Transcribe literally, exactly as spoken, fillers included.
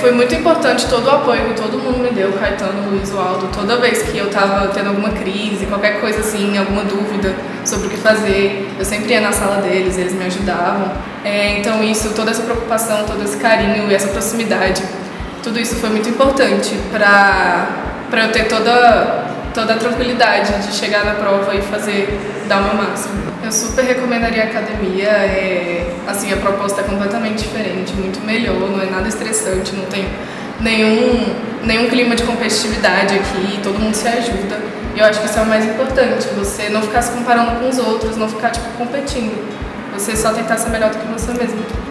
foi muito importante todo o apoio que todo mundo me deu, o Caetano, o Luiz, o Aldo, toda vez que eu tava tendo alguma crise, qualquer coisa assim, alguma dúvida sobre o que fazer, eu sempre ia na sala deles, eles me ajudavam. É, então isso, toda essa preocupação, todo esse carinho e essa proximidade, tudo isso foi muito importante para para eu ter toda, toda a tranquilidade de chegar na prova e fazer, dar o meu máximo. Eu super recomendaria a academia, é, assim, a proposta é completamente diferente, muito melhor, não é nada estressante, não tem nenhum, nenhum clima de competitividade aqui, todo mundo se ajuda. E eu acho que isso é o mais importante, você não ficar se comparando com os outros, não ficar tipo competindo, você só tentar ser melhor do que você mesmo.